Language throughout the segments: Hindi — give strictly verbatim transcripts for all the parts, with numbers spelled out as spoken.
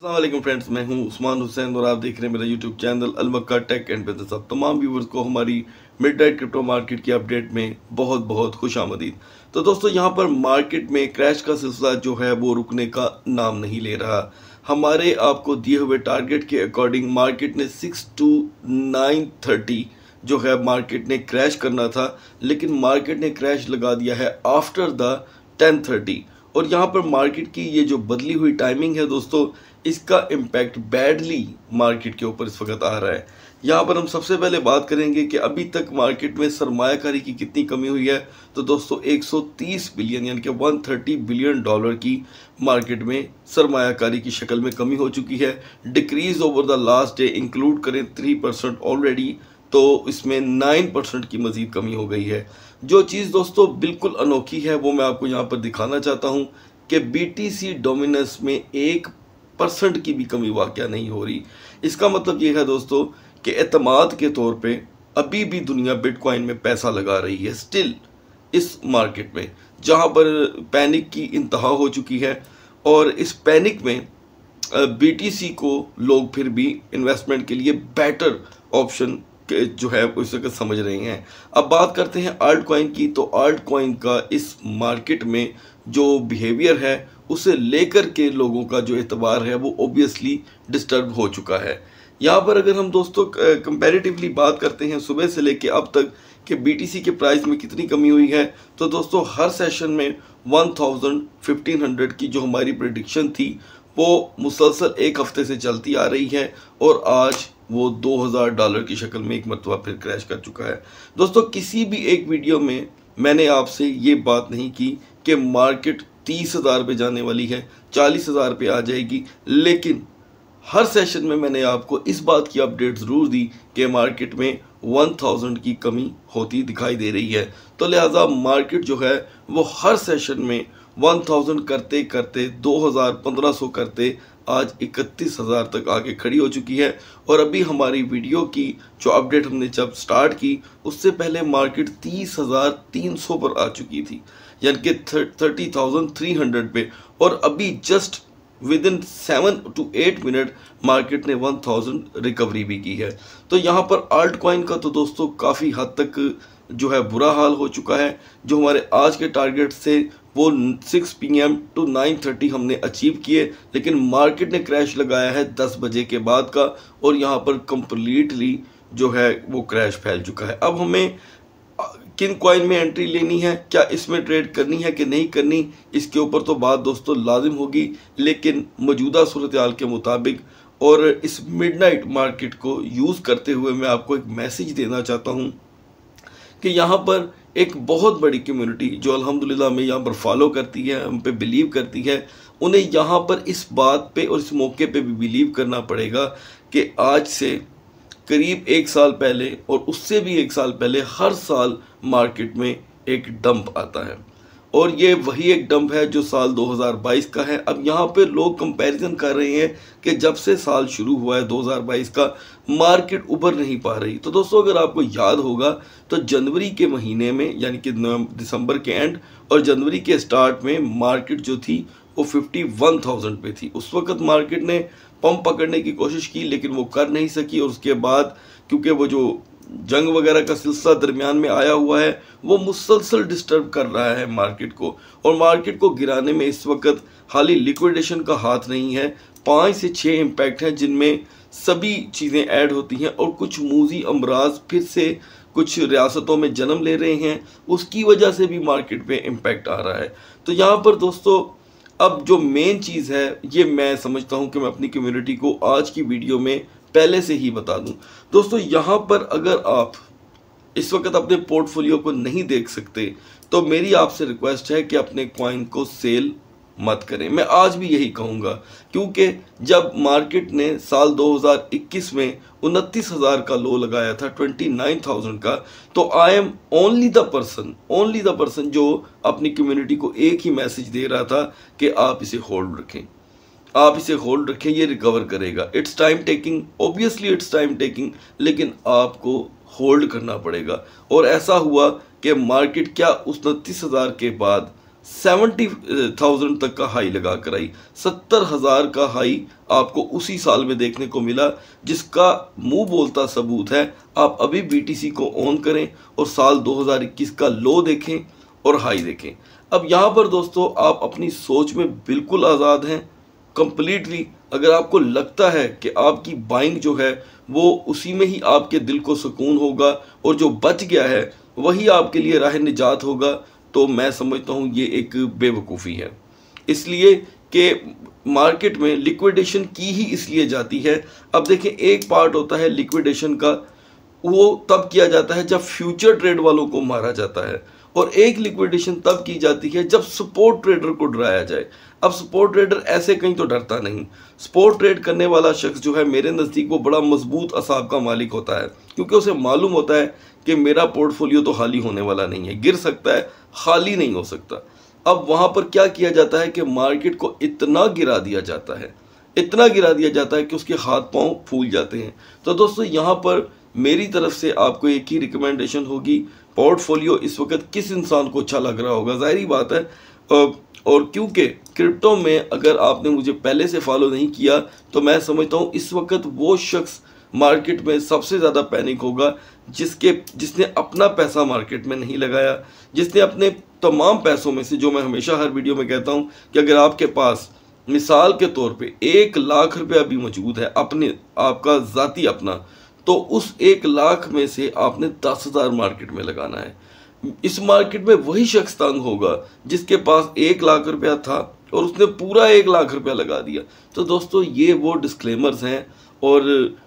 अस्सलाम फ्रेंड्स, मैं हूं उस्मान हुसैन और आप देख रहे हैं मेरा YouTube channel Al Makka tech and business. अब तमाम व्यूवर्स को हमारी मिडनाइट क्रिप्टो मार्केट की अपडेट में बहुत बहुत खुश आमदीद। तो दोस्तों, यहां पर मार्केट में क्रैश का सिलसिला जो है वो रुकने का नाम नहीं ले रहा। हमारे आपको दिए हुए टारगेट के अकॉर्डिंग मार्केट ने सिक्स टू नाइन थर्टी जो है मार्केट ने क्रैश करना था, लेकिन मार्केट ने क्रैश लगा दिया है आफ्टर द टेन थर्टी। और यहाँ पर मार्केट की ये जो बदली हुई टाइमिंग है दोस्तों, इसका इम्पैक्ट बैडली मार्केट के ऊपर इस वक्त आ रहा है। यहाँ पर हम सबसे पहले बात करेंगे कि अभी तक मार्केट में सरमायाकारी की कितनी कमी हुई है। तो दोस्तों, एक सौ तीस बिलियन यानी कि एक सौ तीस बिलियन डॉलर की मार्केट में सरमायाकारी की शक्ल में कमी हो चुकी है। Decrease over the last day include करें थ्री परसेंट ऑलरेडी, तो इसमें नाइन परसेंट की मजीद कमी हो गई है। जो चीज़ दोस्तों बिल्कुल अनोखी है वो मैं आपको यहाँ पर दिखाना चाहता हूँ कि बीटीसी डोमिनेंस में एक परसेंट की भी कमी वाक़या नहीं हो रही। इसका मतलब ये है दोस्तों कि एतमाद के तौर पे अभी भी दुनिया बिटकॉइन में पैसा लगा रही है स्टिल इस मार्केट में, जहाँ पर पैनिक की इंतहा हो चुकी है। और इस पैनिक में बीटीसी को लोग फिर भी इन्वेस्टमेंट के लिए बेटर ऑप्शन जो है उस वक्त समझ रहे हैं। अब बात करते हैं आल्ट कॉइन की। तो आल्ट कॉइन का इस मार्केट में जो बिहेवियर है उसे लेकर के लोगों का जो एतबार है वो ऑब्वियसली डिस्टर्ब हो चुका है। यहाँ पर अगर हम दोस्तों कंपैरेटिवली बात करते हैं सुबह से लेके अब तक कि बीटीसी के प्राइस में कितनी कमी हुई है, तो दोस्तों हर सेशन में वन थाउजेंड फिफ्टीन हंड्रेड की जो हमारी प्रेडिक्शन थी वो मुसलसल एक हफ्ते से चलती आ रही है और आज वो दो हज़ार डॉलर की शक्ल में एक मरतबा फिर क्रैश कर चुका है। दोस्तों, किसी भी एक वीडियो में मैंने आपसे ये बात नहीं की कि मार्केट तीस हज़ार पे जाने वाली है, चालीस हज़ार पे आ जाएगी, लेकिन हर सेशन में मैंने आपको इस बात की अपडेट ज़रूर दी कि मार्केट में वन थाउजेंड की कमी होती दिखाई दे रही है। तो लिहाजा मार्केट जो है वो हर सेशन में वन थाउजेंड करते करते दो हज़ार पंद्रह सौ करते आज इकतीस हज़ार तक आके खड़ी हो चुकी है। और अभी हमारी वीडियो की जो अपडेट हमने जब स्टार्ट की उससे पहले मार्केट तीस हज़ार तीन सौ पर आ चुकी थी, यानी कि थर्टी थाउजेंड थ्री हंड्रेड पे, और अभी just within seven to eight minute market ने वन थाउजेंड रिकवरी भी की है। तो यहाँ पर आल्ट कॉइन का तो दोस्तों काफ़ी हद तक जो है बुरा हाल हो चुका है। जो हमारे आज के टारगेट से वो six P M to nine thirty हमने अचीव किए, लेकिन मार्केट ने क्रैश लगाया है दस बजे के बाद का, और यहाँ पर कंप्लीटली जो है वो क्रैश फैल चुका है। अब हमें किन कॉइन में एंट्री लेनी है, क्या इसमें ट्रेड करनी है कि नहीं करनी, इसके ऊपर तो बात दोस्तों लाजिम होगी। लेकिन मौजूदा सूरत हाल के मुताबिक और इस मिडनाइट मार्केट को यूज़ करते हुए मैं आपको एक मैसेज देना चाहता हूँ कि यहाँ पर एक बहुत बड़ी कम्युनिटी जो अल्हम्दुलिल्लाह हमें यहाँ पर फॉलो करती है, हम पे बिलीव करती है, उन्हें यहाँ पर इस बात पे और इस मौके पे भी बिलीव करना पड़ेगा कि आज से करीब एक साल पहले और उससे भी एक साल पहले हर साल मार्केट में एक डंप आता है, और ये वही एक डंप है जो साल दो हज़ार बाईस का है। अब यहाँ पे लोग कंपैरिजन कर रहे हैं कि जब से साल शुरू हुआ है दो हज़ार बाईस का, मार्केट उभर नहीं पा रही। तो दोस्तों, अगर आपको याद होगा तो जनवरी के महीने में यानी कि दिसंबर के एंड और जनवरी के स्टार्ट में मार्केट जो थी वो फिफ्टी वन थाउजेंड पे थी। उस वक्त मार्केट ने पंप पकड़ने की कोशिश की लेकिन वो कर नहीं सकी, और उसके बाद क्योंकि वो जो जंग वगैरह का सिलसिला दरमियान में आया हुआ है वो मुसलसल डिस्टर्ब कर रहा है मार्केट को, और मार्केट को गिराने में इस वक्त हाली लिक्विडेशन का हाथ नहीं है। पाँच से छः इम्पैक्ट हैं जिनमें सभी चीज़ें ऐड होती हैं, और कुछ मूजी अमराज फिर से कुछ रियासतों में जन्म ले रहे हैं, उसकी वजह से भी मार्केट पे इम्पैक्ट आ रहा है। तो यहाँ पर दोस्तों अब जो मेन चीज़ है ये मैं समझता हूँ कि मैं अपनी कम्युनिटी को आज की वीडियो में पहले से ही बता दूं। दोस्तों, यहाँ पर अगर आप इस वक्त अपने पोर्टफोलियो को नहीं देख सकते तो मेरी आपसे रिक्वेस्ट है कि अपने कॉइन को सेल मत करें। मैं आज भी यही कहूँगा, क्योंकि जब मार्केट ने साल दो हज़ार इक्कीस में उनतीस हज़ार का लो लगाया था, ट्वेंटी नाइन थाउजेंड का, तो I am only the person only the person जो अपनी कम्युनिटी को एक ही मैसेज दे रहा था कि आप इसे होल्ड रखें, आप इसे होल्ड रखें, ये रिकवर करेगा। It's time taking, obviously it's time taking, लेकिन आपको होल्ड करना पड़ेगा। और ऐसा हुआ कि मार्केट क्या उस उनतीस हज़ार के बाद सेवेंटी थाउजेंड तक का हाई लगा कर आई। सत्तर हजार का हाई आपको उसी साल में देखने को मिला, जिसका मुंह बोलता सबूत है। आप अभी बीटीसी को ऑन करें और साल दो हज़ार इक्कीस का लो देखें और हाई देखें। अब यहाँ पर दोस्तों आप अपनी सोच में बिल्कुल आज़ाद हैं कंप्लीटली। अगर आपको लगता है कि आपकी बाइंग जो है वो उसी में ही आपके दिल को सुकून होगा और जो बच गया है वही आपके लिए राह निजात होगा, तो मैं समझता हूँ ये एक बेवकूफ़ी है। इसलिए कि मार्केट में लिक्विडेशन की ही इसलिए जाती है। अब देखें, एक पार्ट होता है लिक्विडेशन का, वो तब किया जाता है जब फ्यूचर ट्रेड वालों को मारा जाता है, और एक लिक्विडेशन तब की जाती है जब सपोर्ट ट्रेडर को डराया जाए। अब सपोर्ट ट्रेडर ऐसे कहीं तो डरता नहीं। सपोर्ट ट्रेड करने वाला शख्स जो है मेरे नज़दीक वो बड़ा मजबूत असाब का मालिक होता है, क्योंकि उसे मालूम होता है कि मेरा पोर्टफोलियो तो खाली होने वाला नहीं है, गिर सकता है, खाली नहीं हो सकता। अब वहाँ पर क्या किया जाता है कि मार्केट को इतना गिरा दिया जाता है, इतना गिरा दिया जाता है कि उसके हाथ पांव फूल जाते हैं। तो दोस्तों यहाँ पर मेरी तरफ से आपको एक ही रिकमेंडेशन होगी, पोर्टफोलियो इस वक्त किस इंसान को अच्छा लग रहा होगा, जाहिर बात है। और क्योंकि क्रिप्टो में अगर आपने मुझे पहले से फॉलो नहीं किया तो मैं समझता हूँ इस वक्त वो शख्स मार्केट में सबसे ज़्यादा पैनिक होगा जिसके जिसने अपना पैसा मार्केट में नहीं लगाया, जिसने अपने तमाम पैसों में से, जो मैं हमेशा हर वीडियो में कहता हूँ कि अगर आपके पास मिसाल के तौर पे एक लाख रुपया भी मौजूद है अपने आपका ज़ाती अपना, तो उस एक लाख में से आपने दस हज़ार मार्केट में लगाना है। इस मार्केट में वही शख्स तंग होगा जिसके पास एक लाख रुपया था और उसने पूरा एक लाख रुपया लगा दिया। तो दोस्तों ये वो डिस्क्लेमर्स हैं और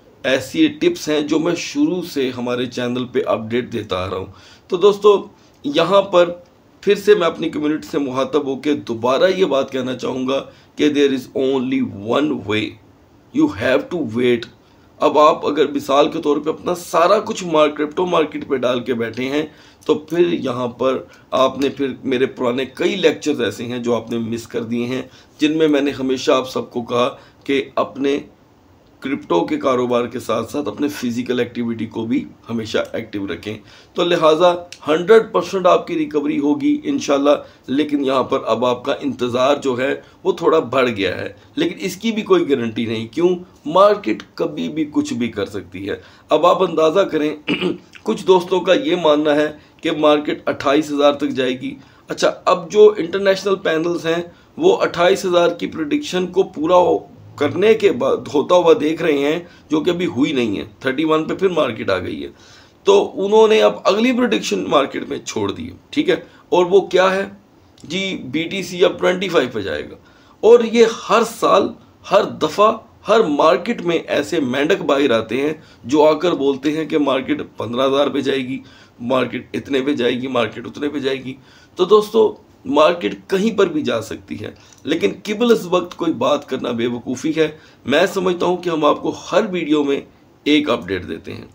ऐसी टिप्स हैं जो मैं शुरू से हमारे चैनल पे अपडेट देता आ रहा हूँ। तो दोस्तों यहाँ पर फिर से मैं अपनी कम्युनिटी से मुखातब होकर दोबारा ये बात कहना चाहूँगा कि there is only one way, you have to wait. अब आप अगर मिसाल के तौर पे अपना सारा कुछ मार्क क्रिप्टो मार्केट पे डाल के बैठे हैं तो फिर यहाँ पर आपने फिर मेरे पुराने कई लेक्चर्स ऐसे हैं जो आपने मिस कर दिए हैं, जिनमें मैंने हमेशा आप सबको कहा कि अपने क्रिप्टो के कारोबार के साथ साथ अपने फिजिकल एक्टिविटी को भी हमेशा एक्टिव रखें। तो लिहाजा हंड्रेड परसेंट आपकी रिकवरी होगी इंशाल्लाह, लेकिन यहाँ पर अब आपका इंतज़ार जो है वो थोड़ा बढ़ गया है, लेकिन इसकी भी कोई गारंटी नहीं। क्यों? मार्केट कभी भी कुछ भी कर सकती है। अब आप अंदाज़ा करें कुछ दोस्तों का ये मानना है कि मार्केट अट्ठाईस हज़ार तक जाएगी। अच्छा, अब जो इंटरनेशनल पैनल्स हैं वो अट्ठाईस हज़ार की प्रेडिक्शन को पूरा करने के बाद होता हुआ देख रहे हैं, जो कि अभी हुई नहीं है। इकतीस पे फिर मार्केट आ गई है, तो उन्होंने अब अगली प्रेडिक्शन मार्केट में छोड़ दी है, ठीक है। और वो क्या है जी, बीटीसी अब पच्चीस पे जाएगा। और ये हर साल हर दफ़ा हर मार्केट में ऐसे मेंढक बाहर आते हैं जो आकर बोलते हैं कि मार्केट पंद्रह हज़ार पे जाएगी, मार्केट इतने पे जाएगी, मार्केट उतने पे जाएगी। तो दोस्तों मार्केट कहीं पर भी जा सकती है, लेकिन केवल इस वक्त कोई बात करना बेवकूफ़ी है। मैं समझता हूं कि हम आपको हर वीडियो में एक अपडेट देते हैं,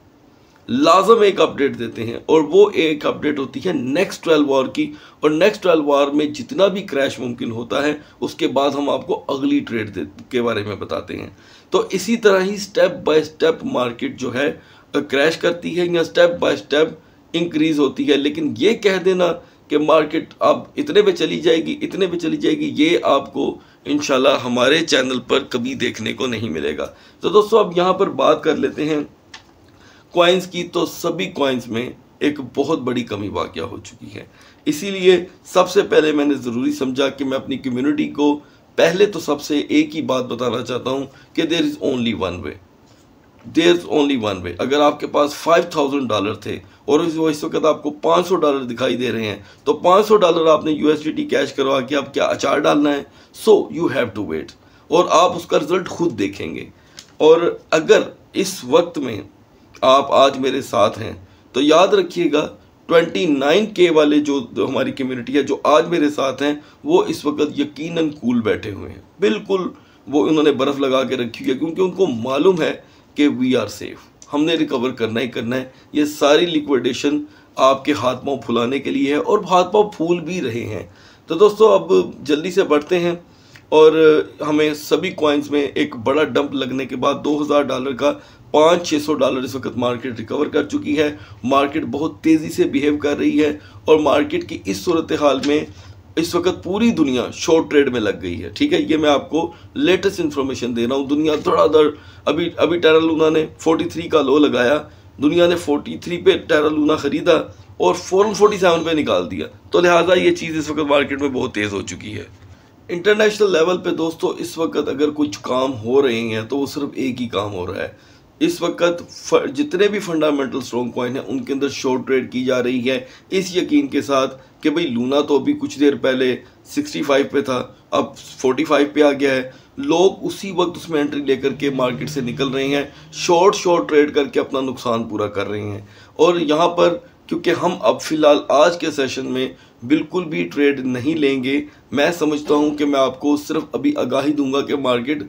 लाजम एक अपडेट देते हैं, और वो एक अपडेट होती है नेक्स्ट ट्वेल्व वॉर की। और नेक्स्ट ट्वेल्व वॉर में जितना भी क्रैश मुमकिन होता है उसके बाद हम आपको अगली ट्रेड के बारे में बताते हैं। तो इसी तरह ही स्टेप बाय स्टेप मार्केट जो है क्रैश करती है या स्टेप बाय स्टेप इंक्रीज होती है। लेकिन ये कह देना कि मार्केट अब इतने पे चली जाएगी, इतने पे चली जाएगी, ये आपको इंशाल्लाह हमारे चैनल पर कभी देखने को नहीं मिलेगा। तो दोस्तों अब यहाँ पर बात कर लेते हैं कॉइन्स की। तो सभी कॉइन्स में एक बहुत बड़ी कमी वाक़या हो चुकी है, इसीलिए सबसे पहले मैंने ज़रूरी समझा कि मैं अपनी कम्युनिटी को पहले तो सबसे एक ही बात बताना चाहता हूँ कि there is only one way, there is only one way. अगर आपके पास फाइव थाउजेंड डॉलर थे और इस वक्त आपको पाँच सौ डॉलर दिखाई दे रहे हैं, तो पाँच सौ डॉलर आपने यूएसडीटी कैश करवा के अब क्या अचार डालना है? So you have to wait, और आप उसका रिजल्ट खुद देखेंगे। और अगर इस वक्त में आप आज मेरे साथ हैं तो याद रखिएगा उनतीस के वाले जो, जो हमारी कम्युनिटी है जो आज मेरे साथ हैं, वो इस वक्त यकीनन कूल बैठे हुए हैं, बिल्कुल वो उन्होंने बर्फ़ लगा के रखी है, क्योंकि उनको मालूम है कि वी आर सेफ, हमने रिकवर करना ही करना है। ये सारी लिक्विडेशन आपके हाथ पांव फुलाने के लिए है और हाथ पांव फूल भी रहे हैं। तो दोस्तों अब जल्दी से बढ़ते हैं, और हमें सभी कॉइन्स में एक बड़ा डंप लगने के बाद दो हज़ार डॉलर का पाँच छः सौ डॉलर इस वक्त मार्केट रिकवर कर चुकी है। मार्केट बहुत तेज़ी से बिहेव कर रही है, और मार्केट की इस सूरत हाल में इस वक्त पूरी दुनिया शॉर्ट ट्रेड में लग गई है। ठीक है, ये मैं आपको लेटेस्ट इन्फॉर्मेशन दे रहा हूँ। दुनिया धड़ाधड़, अभी अभी टेरा लूना ने तैंतालीस का लो लगाया, दुनिया ने तैंतालीस पे टेरा लूना खरीदा और फौरन सैंतालीस पे निकाल दिया। तो लिहाजा ये चीज़ इस वक्त मार्केट में बहुत तेज़ हो चुकी है। इंटरनेशनल लेवल पे दोस्तों इस वक्त अगर कुछ काम हो रहे हैं तो वो सिर्फ एक ही काम हो रहा है। इस वक्त जितने भी फंडामेंटल स्ट्रॉन्ग कॉइन हैं उनके अंदर शॉर्ट ट्रेड की जा रही है, इस यकीन के साथ कि भाई लूना तो अभी कुछ देर पहले पैंसठ पे था, अब पैंतालीस पे आ गया है। लोग उसी वक्त उसमें एंट्री लेकर के मार्केट से निकल रहे हैं, शॉर्ट शॉर्ट ट्रेड करके अपना नुकसान पूरा कर रहे हैं। और यहाँ पर क्योंकि हम अब फिलहाल आज के सेशन में बिल्कुल भी ट्रेड नहीं लेंगे, मैं समझता हूँ कि मैं आपको सिर्फ अभी आगाही दूंगा कि मार्केट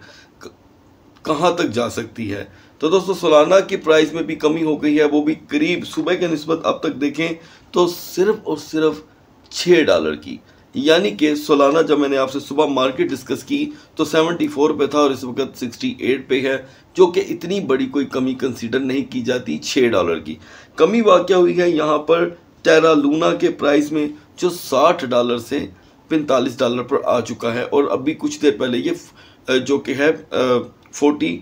कहाँ तक जा सकती है। तो दोस्तों सोलाना की प्राइस में भी कमी हो गई है, वो भी करीब सुबह के निस्बत अब तक देखें तो सिर्फ और सिर्फ छः डॉलर की। यानी कि सोलाना जब मैंने आपसे सुबह मार्केट डिस्कस की तो चौहत्तर पे था और इस वक्त अड़सठ पे है, जो कि इतनी बड़ी कोई कमी कंसीडर नहीं की जाती। छः डॉलर की कमी वाक़या हुई है यहाँ पर टेरा लूना के प्राइस में, जो साठ डॉलर से पैंतालीस डॉलर पर आ चुका है। और अभी कुछ देर पहले ये जो कि है फोर्टी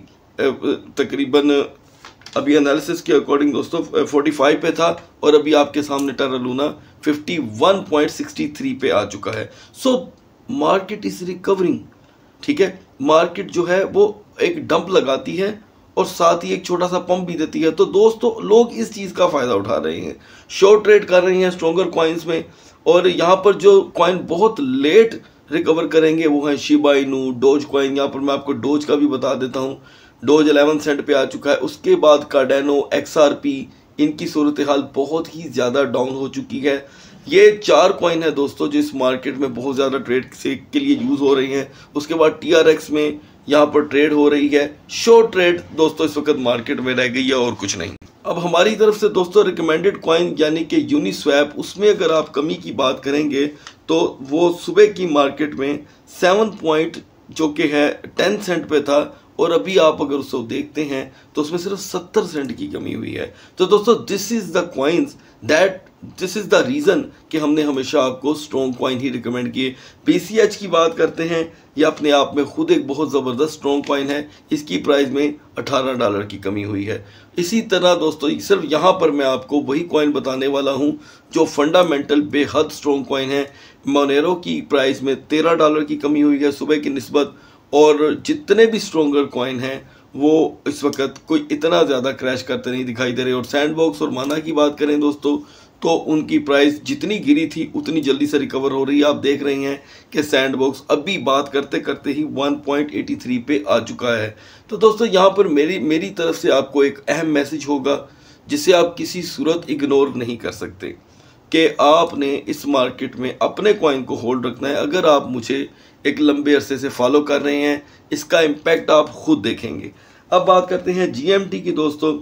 तकरीबन अभी एनालिसिस के अकॉर्डिंग दोस्तों पैंतालीस पे था और अभी आपके सामने टेरा लूना इक्यावन पॉइंट सिक्स थ्री पे आ चुका है। So market is recovering. ठीक है, मार्केट जो है वो एक डंप लगाती है और साथ ही एक छोटा सा पंप भी देती है। तो दोस्तों लोग इस चीज़ का फ़ायदा उठा रहे हैं, शॉर्ट ट्रेड कर रहे हैं स्ट्रॉन्गर कॉइन्स में। और यहाँ पर जो कॉइन बहुत लेट रिकवर करेंगे वो हैं शिबा इनू, डोज कॉइन। यहाँ पर मैं आपको डोज का भी बता देता हूँ, डोज ग्यारह सेंट पे आ चुका है। उसके बाद कार्डेनो, एक्सआरपी, इनकी सूरत हाल बहुत ही ज़्यादा डाउन हो चुकी है। ये चार कॉइन है दोस्तों जो इस मार्केट में बहुत ज़्यादा ट्रेड से के लिए यूज़ हो रही हैं। उसके बाद टीआरएक्स में यहाँ पर ट्रेड हो रही है। शॉर्ट ट्रेड दोस्तों इस वक्त मार्केट में रह गई है और कुछ नहीं। अब हमारी तरफ से दोस्तों रिकमेंडेड कॉइन यानी कि यूनिस्वैप, उसमें अगर आप कमी की बात करेंगे तो वो सुबह की मार्केट में सेवन पॉइंट जो कि है टेन सेंट पे था और अभी आप अगर उसको देखते हैं तो उसमें सिर्फ सत्तर सेंट की कमी हुई है। तो दोस्तों this is the coins that this is the reason कि हमने हमेशा आपको स्ट्रॉन्ग कॉइन ही रिकमेंड किए। पीसीएच की बात करते हैं, यह अपने आप में खुद एक बहुत ज़बरदस्त स्ट्रॉन्ग कॉइन है। इसकी प्राइस में अठारह डॉलर की कमी हुई है। इसी तरह दोस्तों सिर्फ यहाँ पर मैं आपको वही कॉइन बताने वाला हूँ जो फंडामेंटल बेहद स्ट्रॉन्ग कॉइन है। मोनेरो की प्राइस में तेरह डॉलर की कमी हुई है सुबह की निस्बत। और जितने भी स्ट्रॉन्गर कॉइन हैं वो इस वक्त कोई इतना ज़्यादा क्रैश करते नहीं दिखाई दे रहे। और सैंडबॉक्स और माना की बात करें दोस्तों तो उनकी प्राइस जितनी गिरी थी उतनी जल्दी से रिकवर हो रही है। आप देख रहे हैं कि सैंडबॉक्स अभी बात करते करते ही वन पॉइंट एट थ्री पे आ चुका है। तो दोस्तों यहाँ पर मेरी मेरी तरफ से आपको एक अहम मैसेज होगा जिसे आप किसी सूरत इग्नोर नहीं कर सकते कि आपने इस मार्केट में अपने कॉइन को होल्ड रखना है। अगर आप मुझे एक लंबे अरसे से फॉलो कर रहे हैं इसका इम्पैक्ट आप खुद देखेंगे। अब बात करते हैं जीएमटी की दोस्तों।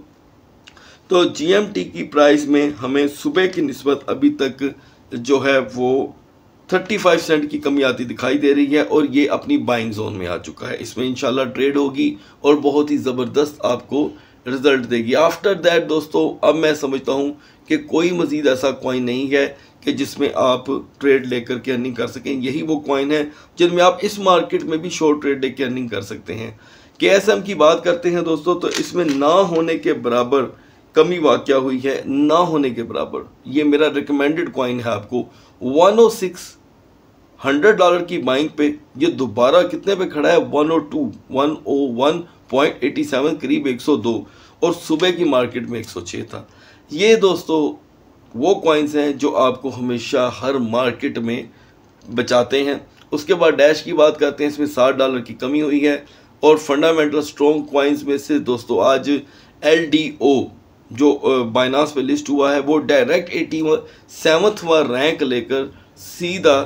तो जीएमटी की प्राइस में हमें सुबह की निस्बत अभी तक जो है वो पैंतीस सेंट की कमी आती दिखाई दे रही है और ये अपनी बाइंग जोन में आ चुका है। इसमें इंशाल्लाह ट्रेड होगी और बहुत ही ज़बरदस्त आपको रिजल्ट देगी। आफ्टर दैट दोस्तों अब मैं समझता हूँ कि कोई मज़ीद ऐसा कॉइन नहीं है कि जिसमें आप ट्रेड लेकर के अर्निंग कर सकें। यही वो कॉइन है जिनमें आप इस मार्केट में भी शॉर्ट ट्रेड लेकर अर्निंग कर सकते हैं। केएसएम की बात करते हैं दोस्तों तो इसमें ना होने के बराबर कमी वाक़या हुई है, ना होने के बराबर। ये मेरा रिकमेंडेड कॉइन है आपको one O six hundred dollar की बाइंग पे ये दोबारा कितने पे खड़ा है one O two one O one point eighty seven करीब एक सौ दो और सुबह की मार्केट में एक सौ छह था। ये दोस्तों वो कॉइन्स हैं जो आपको हमेशा हर मार्केट में बचाते हैं। उसके बाद डैश की बात करते हैं, इसमें साठ डॉलर की कमी हुई है। और फंडामेंटल स्ट्रॉन्ग कॉइन्स में से दोस्तों आज एल डी ओ जो बाइनांस पे लिस्ट हुआ है वो डायरेक्ट एटी सेवन्थवा रैंक लेकर सीधा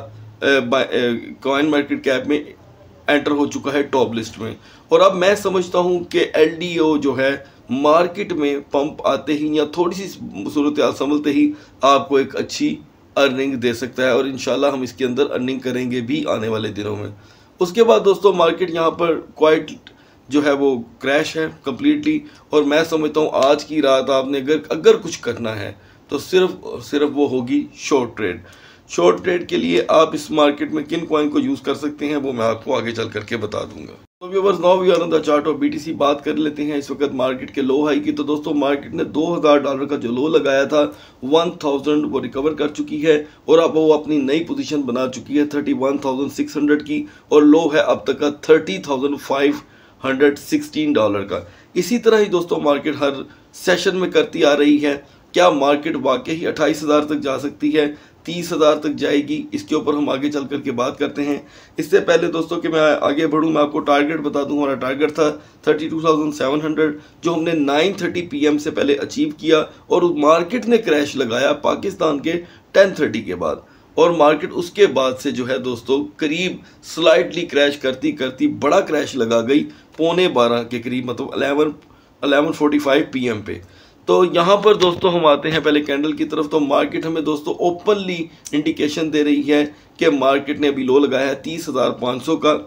कॉइन मार्केट कैप में एंटर हो चुका है टॉप लिस्ट में। और अब मैं समझता हूँ कि एल डी ओ जो है मार्केट में पंप आते ही या थोड़ी सी सूरत हाल संभलते ही आपको एक अच्छी अर्निंग दे सकता है और इंशाल्लाह हम इसके अंदर अर्निंग करेंगे भी आने वाले दिनों में। उसके बाद दोस्तों मार्केट यहाँ पर क्वाइट जो है वो क्रैश है कम्प्लीटली। और मैं समझता हूँ आज की रात आपने अगर अगर कुछ करना है तो सिर्फ सिर्फ वो होगी शॉर्ट ट्रेड। शॉर्ट ट्रेड के लिए आप इस मार्केट में किन कॉइन को यूज़ कर सकते हैं वो मैं आपको आगे चल करके बता दूंगा। तो viewers, now we are on the chart of BTC. बात कर लेते हैं इस वक्त मार्केट के लो हाई की। तो दोस्तों, मार्केट ने दो हज़ार डॉलर का जो लो लगाया था एक हज़ार वो रिकवर कर चुकी है और अब वो अपनी नई पोजीशन बना चुकी है इकतीस हज़ार छह सौ की, और लो है अब तक का तीस हज़ार पाँच सौ सोलह डॉलर का। इसी तरह ही दोस्तों मार्केट हर सेशन में करती आ रही है। क्या मार्केट वाकई ही अट्ठाईस हज़ार तक जा सकती है, तीस हज़ार तक जाएगी? इसके ऊपर हम आगे चल करके बात करते हैं। इससे पहले दोस्तों कि मैं आगे बढ़ूं, मैं आपको टारगेट बता दूं। हमारा टारगेट था बत्तीस हज़ार सात सौ, जो हमने नौ तीस पीएम से पहले अचीव किया, और मार्केट ने क्रैश लगाया पाकिस्तान के दस तीस के बाद, और मार्केट उसके बाद से जो है दोस्तों करीब स्लाइटली क्रैश करती करती बड़ा क्रैश लगा गई पौने बारह के करीब, मतलब eleven eleven forty five P M पे। तो यहाँ पर दोस्तों हम आते हैं पहले कैंडल की तरफ। तो मार्केट हमें दोस्तों ओपनली इंडिकेशन दे रही है कि मार्केट ने अभी लो लगाया है तीस हज़ार पाँच सौ का,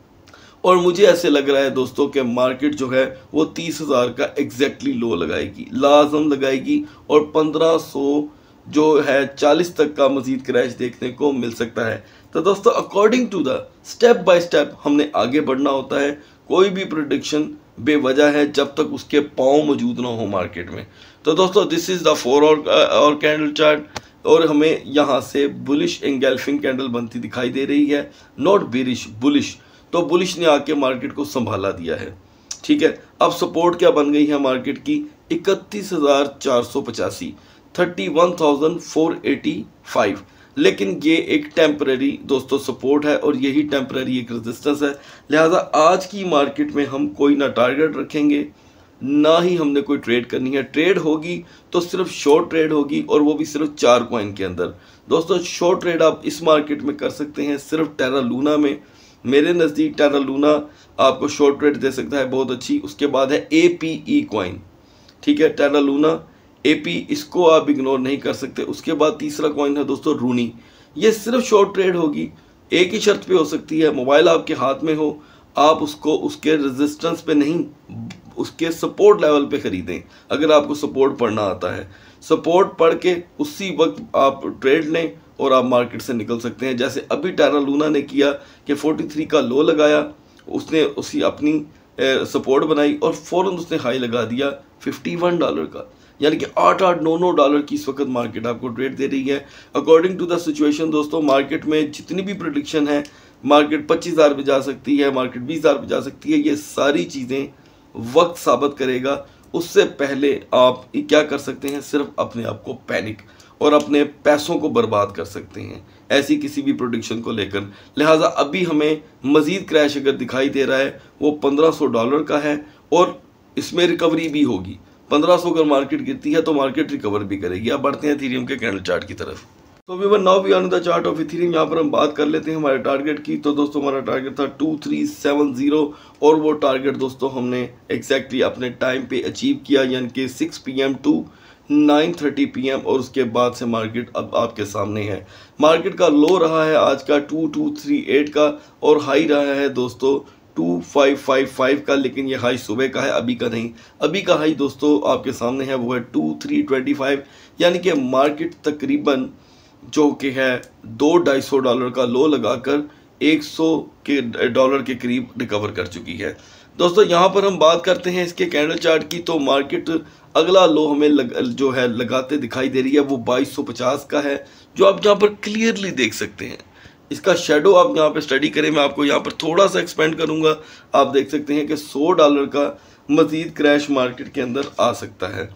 और मुझे ऐसे लग रहा है दोस्तों कि मार्केट जो है वो तीस हज़ार का एग्जैक्टली लो लगाएगी, लाजम लगाएगी, और पंद्रह सौ जो है चालीस तक का मजीद क्रैश देखने को मिल सकता है। तो दोस्तों, according to the step by step हमने आगे बढ़ना होता है। कोई भी प्रेडिक्शन बेवजह है जब तक उसके पाँव मौजूद ना हो मार्केट में। तो दोस्तों, this is the four hour candle chart, और हमें यहाँ से बुलिश एंगल्फिंग कैंडल बनती दिखाई दे रही है, नॉट बेरिश, बुलिश। तो बुलिश ने आके मार्केट को संभाला दिया है। ठीक है, अब सपोर्ट क्या बन गई है मार्केट की? इकतीस हज़ार चार सौ पचासी, thirty one thousand four eighty five. लेकिन ये एक टेम्पररी दोस्तों सपोर्ट है, और यही टेम्पररी एक रेजिस्टेंस है। लिहाजा आज की मार्केट में हम कोई ना टारगेट रखेंगे, ना ही हमने कोई ट्रेड करनी है। ट्रेड होगी तो सिर्फ शॉर्ट ट्रेड होगी, और वो भी सिर्फ चार कॉइन के अंदर। दोस्तों, शॉर्ट ट्रेड आप इस मार्केट में कर सकते हैं सिर्फ टेरा लूना में। मेरे नज़दीक टेरा लूना आपको शॉर्ट ट्रेड दे सकता है बहुत अच्छी। उसके बाद है ए पी ई कॉइन। ठीक है, टेरा लूना, एपी, इसको आप इग्नोर नहीं कर सकते। उसके बाद तीसरा कॉइन है दोस्तों रूनी। ये सिर्फ शॉर्ट ट्रेड होगी, एक ही शर्त पे हो सकती है, मोबाइल आपके हाथ में हो, आप उसको उसके रेजिस्टेंस पे नहीं, उसके सपोर्ट लेवल पे ख़रीदें। अगर आपको सपोर्ट पढ़ना आता है, सपोर्ट पढ़ के उसी वक्त आप ट्रेड लें और आप मार्केट से निकल सकते हैं। जैसे अभी टेरा लूना ने किया कि तैंतालीस का लो लगाया, उसने उसी अपनी सपोर्ट बनाई और फ़ौरन उसने हाई लगा दिया इक्यावन डॉलर का, यानी कि आठ आठ नौ नौ डॉलर की इस वक्त मार्केट आपको ट्रेड दे रही है। अकॉर्डिंग टू द सिचुएशन दोस्तों, मार्केट में जितनी भी प्रेडिक्शन है, मार्केट पच्चीस हज़ार पे जा सकती है, मार्केट बीस हज़ार पे जा सकती है, ये सारी चीज़ें वक्त साबित करेगा। उससे पहले आप क्या कर सकते हैं? सिर्फ अपने आप को पैनिक और अपने पैसों को बर्बाद कर सकते हैं ऐसी किसी भी प्रोडिक्शन को लेकर। लिहाजा अभी हमें मज़ीद क्रैश अगर दिखाई दे रहा है वो पंद्रह सौ डॉलर का है, और इसमें रिकवरी भी होगी। पंद्रह सौ अगर मार्केट गिरती है तो मार्केट रिकवर भी करेगी। अब बढ़ते हैं इथेरियम के कैंडल चार्ट की तरफ। तो viewer, now we are on the chart of Ethereum. यहाँ पर हम बात कर लेते हैं हमारे टारगेट की। तो दोस्तों, हमारा टारगेट था टू थ्री सेवन ज़ीरो, और वो टारगेट दोस्तों हमने एग्जैक्टली अपने टाइम पे अचीव किया, यानी कि six P M to nine thirty P M, और उसके बाद से मार्केट अब आपके सामने है। मार्केट का लो रहा है आज का टू टू थ्री एट का, और हाई रहा है दोस्तों टू फाइव फाइव फाइव का, लेकिन ये हाई सुबह का है, अभी का नहीं। अभी का हाई दोस्तों आपके सामने है, वो है टू थ्री ट्वेंटी फाइव, यानी कि मार्केट तकरीबन जो कि है दो ढाई सौ डॉलर का लो लगाकर एक सौ के डॉलर के करीब रिकवर कर चुकी है। दोस्तों, यहाँ पर हम बात करते हैं इसके कैंडल चार्ट की। तो मार्केट अगला लो हमें लग, जो है लगाते दिखाई दे रही है, वो बाईस सौ पचास का है, जो आप यहाँ पर क्लियरली देख सकते हैं। इसका शेडो आप यहाँ पे स्टडी करें, मैं आपको यहाँ पर थोड़ा सा एक्सपेंड करूँगा। आप देख सकते हैं कि सौ डॉलर का मज़ीद क्रैश मार्केट के अंदर आ सकता है।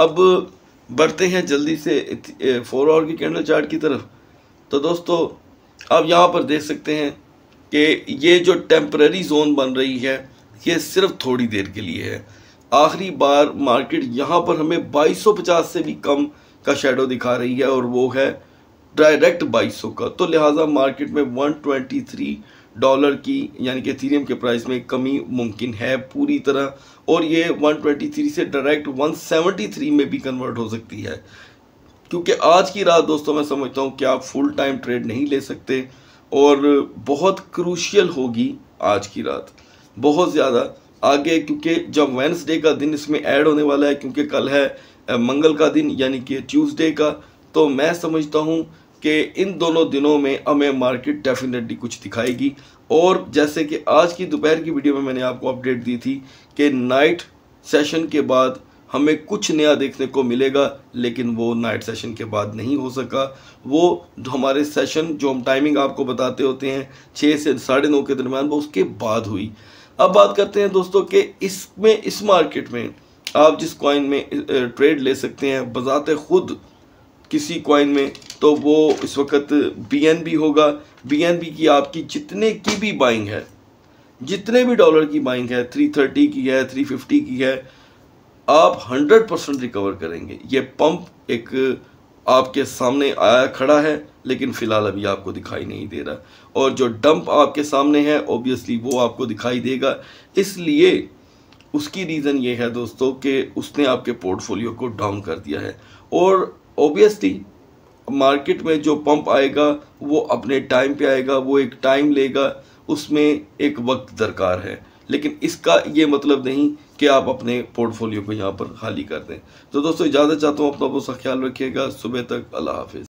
अब बढ़ते हैं जल्दी से फोर आवर की कैंडल चार्ट की तरफ। तो दोस्तों, आप यहाँ पर देख सकते हैं कि ये जो टेम्पररी जोन बन रही है, ये सिर्फ थोड़ी देर के लिए है। आखिरी बार मार्केट यहाँ पर हमें बाईस सौ पचास से भी कम का शेडो दिखा रही है, और वो है डायरेक्ट बाईस सौ का। तो लिहाजा मार्केट में एक सौ तेईस डॉलर की, यानी कि इथेरियम के प्राइस में कमी मुमकिन है पूरी तरह, और ये एक सौ तेईस से डायरेक्ट एक सौ तिहत्तर में भी कन्वर्ट हो सकती है। क्योंकि आज की रात दोस्तों, मैं समझता हूँ कि आप फुल टाइम ट्रेड नहीं ले सकते, और बहुत क्रूशियल होगी आज की रात, बहुत ज़्यादा आगे, क्योंकि जब वेडनेसडे का दिन इसमें ऐड होने वाला है, क्योंकि कल है मंगल का दिन, यानी कि ट्यूसडे का। तो मैं समझता हूँ कि इन दोनों दिनों में हमें मार्केट डेफिनेटली कुछ दिखाएगी। और जैसे कि आज की दोपहर की वीडियो में मैंने आपको अपडेट दी थी कि नाइट सेशन के बाद हमें कुछ नया देखने को मिलेगा, लेकिन वो नाइट सेशन के बाद नहीं हो सका। वो हमारे सेशन जो हम टाइमिंग आपको बताते होते हैं छः से साढ़े नौ के दरमियान, वो उसके बाद हुई। अब बात करते हैं दोस्तों कि इसमें इस मार्केट में आप जिस कॉइन में ट्रेड ले सकते हैं बजाते खुद किसी कॉइन में, तो वो इस वक्त बीएनबी होगा। बीएनबी की आपकी जितने की भी बाइंग है, जितने भी डॉलर की बाइंग है, थ्री थर्टी की है, थ्री फिफ्टी की है, आप हंड्रेड परसेंट रिकवर करेंगे। ये पंप एक आपके सामने आया खड़ा है, लेकिन फिलहाल अभी आपको दिखाई नहीं दे रहा। और जो डंप आपके सामने है ऑब्वियसली वो आपको दिखाई देगा। इसलिए उसकी रीज़न ये है दोस्तों कि उसने आपके पोर्टफोलियो को डाउन कर दिया है। और ऑब्वियसली मार्केट में जो पंप आएगा वो अपने टाइम पे आएगा, वो एक टाइम लेगा, उसमें एक वक्त दरकार है। लेकिन इसका ये मतलब नहीं कि आप अपने पोर्टफोलियो को यहाँ पर खाली कर दें। तो दोस्तों इजाज़त चाहता हूँ, अपना बहुत सा ख्याल रखिएगा। सुबह तक अल्लाह हाफिज़।